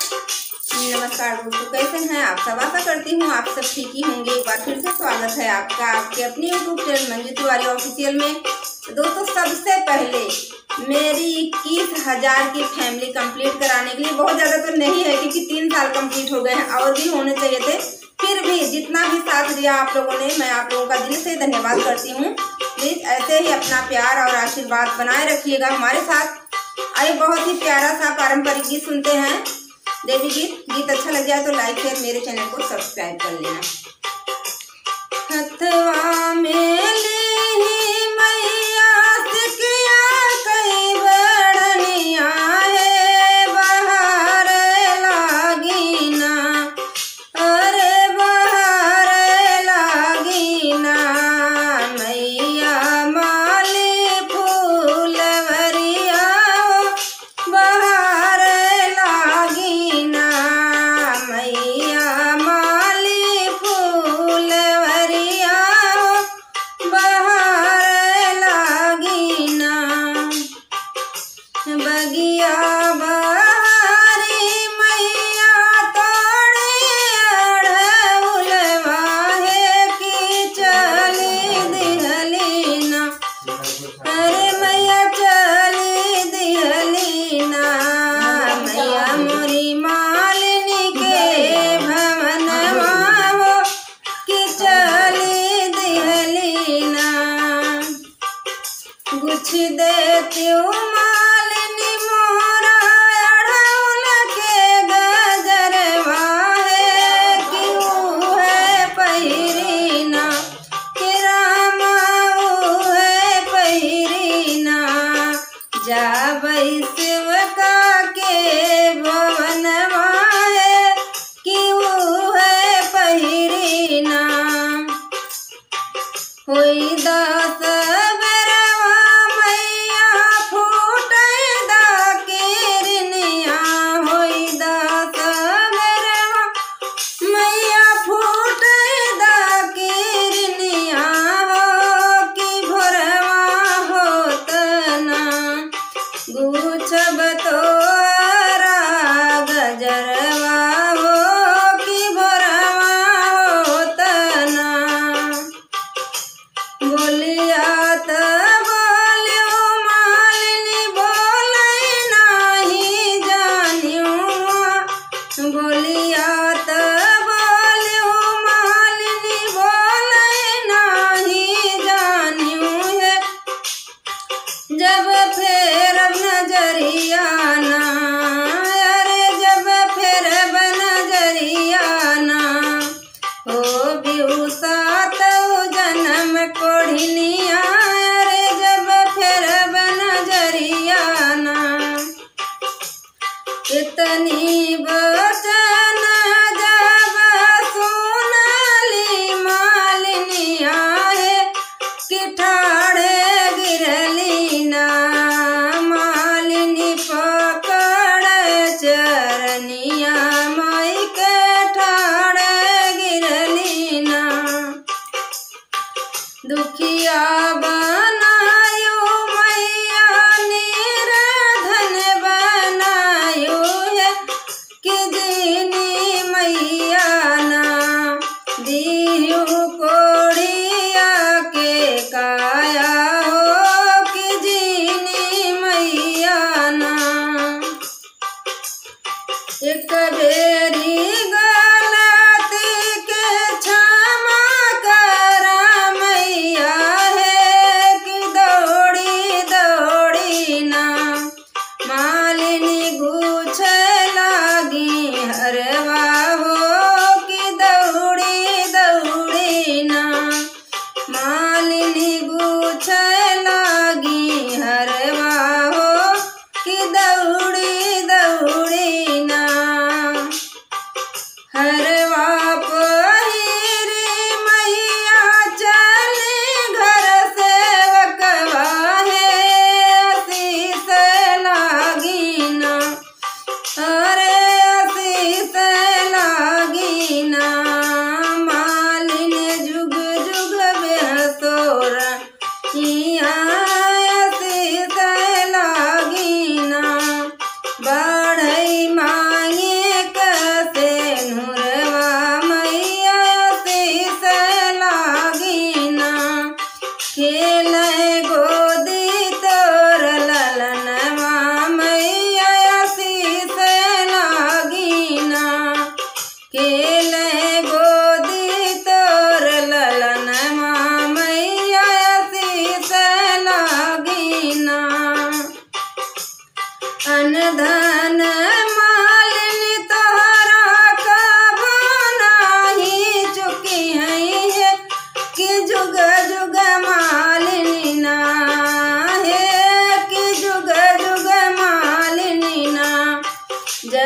नमस्कार दोस्तों, कैसे हैं आप सब। आशा करती हूँ आप सब ठीक ही होंगे। एक बार फिर से स्वागत है आपका आपके अपनी YouTube channel Manju Tiwari official में। दोस्तों, सबसे पहले मेरी 21,000 की फैमिली कंप्लीट कराने के लिए, बहुत ज़्यादा तो नहीं है क्योंकि 3 साल कंप्लीट हो गए हैं और भी होने चाहिए थे, फिर भी जितना भी साथ दिया आप लोगों ने, मैं आप लोगों का दिल से धन्यवाद करती हूँ। प्लीज़ ऐसे ही अपना प्यार और आशीर्वाद बनाए रखिएगा हमारे साथ। आइए बहुत ही प्यारा सा पारंपरिक गीत सुनते हैं, देवी गीत अच्छा लग जाए तो लाइक शेयर मेरे चैनल को सब्सक्राइब कर लेना। हथवा में बगिया बहारी मैया तोड़े अड़हुलवा है कि चली दिहलीना। अरे मैया चली दिहलीना, मैया मोरी मालिनी के भवनवा हो कि चली दिहलीना। गुछ देती जाबई सेवका के भवनवा है कि वो है पहिरीना। होई दास बरवा मैया फूटे दा केरनिया। होई दास बरवा मैया फूटे दा केरनिया हो कि भोरवा होतना। गुछब तोरा गजरवा हो कि भोरवा होतना। बोलिया त बोलियो मालिनी बोलै नाही जानियो। बोलिया त बोलियो मालिनी बोलै नाही जानियो है। जब फेर नजरिया ना, अरे जब फेर नजरिया ना हो बिहुसा तो जन्म कोढ़िनिया। अरे जब फेर नजरिया ना, इतनी बचन जब सुनली मालिनिया है कि ठाड़े गिरलीना। मालिनी पकड़ चरनिया माई के ठाड़े गिरलीना। दुखिया बनायो मैया निर्धन बनायो है कि दीनी मैया ना। दियो कोड़िया के काया हो कि दीनी मैया ना। एक बेरी गलती के क्षमा करा मैया है कि दौड़ी दौड़ी ना। मालिनी गुछ लागी हरवा हो कि दौड़ी दौड़ी ना। मालिनी गुछ लागी हरवा हो कि दौड़ी दौड़ी ना। हरवा पहिरी मैया चली घर सेवकवा है शीश लागी ना।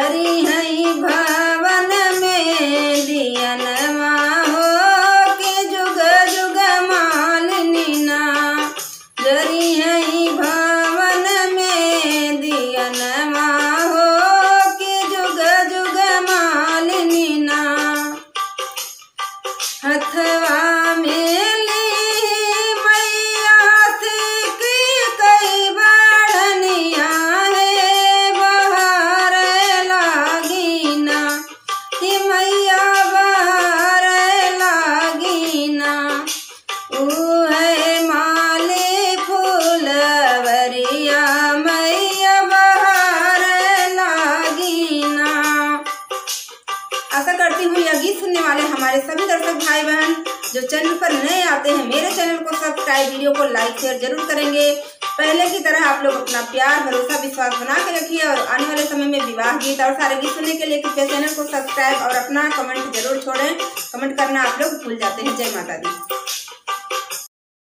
जरी है भवन में दियनमा हो के जुग जुग मालिनी ना। जरी है भवन में दियनमा हो के जुग जुग मालिनी ना। हथवा में आशा करती हूँ यह गीत सुनने वाले हमारे सभी दर्शक भाई बहन जो चैनल पर नए आते हैं मेरे चैनल को सब्सक्राइब, वीडियो को लाइक शेयर जरूर करेंगे। पहले की तरह आप लोग अपना प्यार भरोसा विश्वास बना के रखिए और आने वाले समय में विवाह गीत और सारे गीत सुनने के लिए कृपया चैनल को सब्सक्राइब और अपना कमेंट जरूर छोड़ें। कमेंट करना आप लोग भूल जाते हैं। जय माता दी।